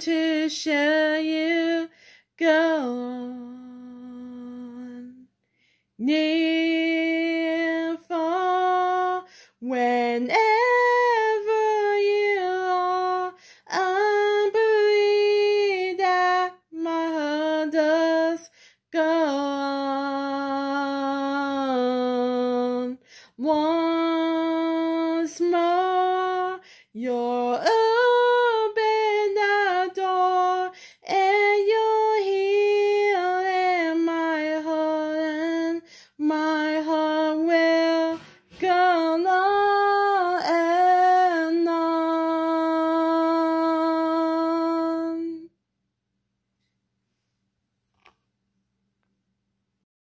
to show you go on. Near, far, whenever you are, I believe that my heart does go on. Once more, you're open the door, and you're here in my heart, and my heart will go on.